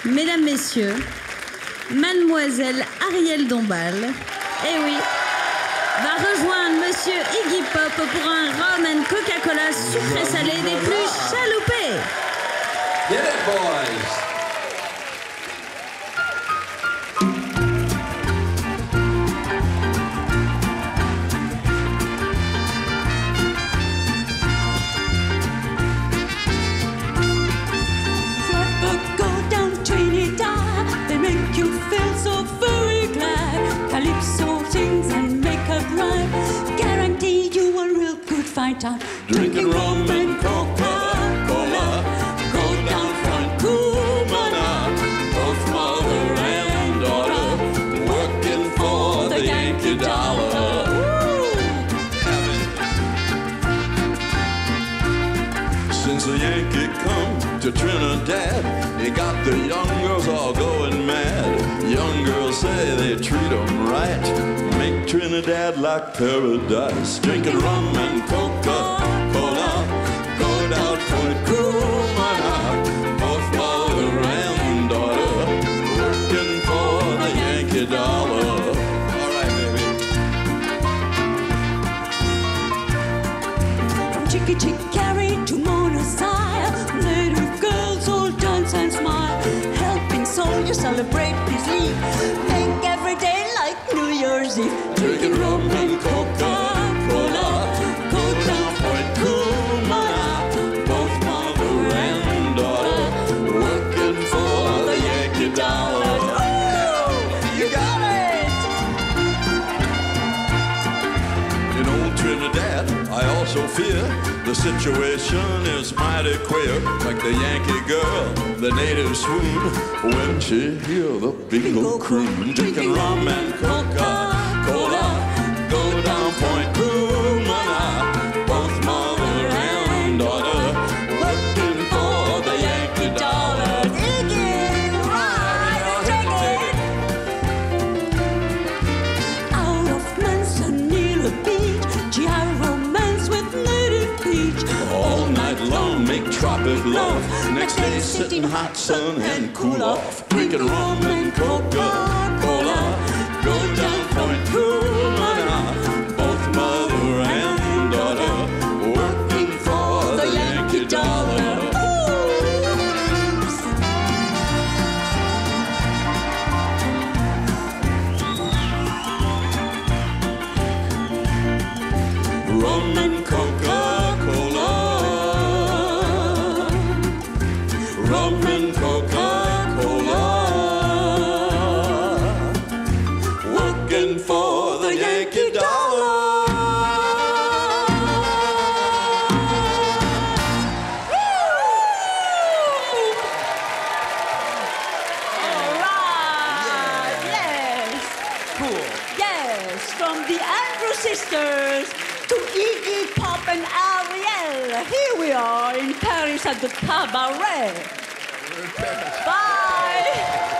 Mesdames, Messieurs, Mademoiselle Ariel Dombal, eh oui, va rejoindre Monsieur Iggy Pop pour un rum and Coca-Cola sucré-salé des plus chaloupés. Get it, boys! Drinking rum and Coca-Cola, go down Point Cumana, both mother and daughter, working for the Yankee dollar. Since the Yankee come to Trinidad, he got the young girls all going mad. Young girls say they treat them right, make Trinidad like paradise. Drinking rum and Coca-Cola, go down Point Cumana, both mother and daughter, working for the Yankee dollar. All right, baby. From Chickasha to Mona Sire, native girls all dance and smile, helping soldiers celebrate peace leave, make every day like New Year's Eve. Drinking rum and Coca-Cola, go down Point Cumana, both mother and daughter, working for the Yankee dollar. Oh, you got it! In old Trinidad, I also fear the situation is mighty queer. Like the Yankee girl, the natives swoon when she hear the bingo croon. Drinking rum and Coca-Cola, go down Point Cumana, both mother and daughter, working for the Yankee dollar. Iggy, ride and take it! Out of Manzanilla Beach, GI romance with native peach. All night long make tropic love, next day sit in hot sun and cool off. Drinking rum and Coca-Cola, go down Point Cumana, both mother and daughter, working for the Yankee dollar. Rum and Coca-Cola, rum and Coca-Cola, working for the Yankee dollar. All right, yes. Cool. Yes, from the Andrews Sisters to Iggy Pop and Ariel. Here we are in Paris at the Cabaret. Bye.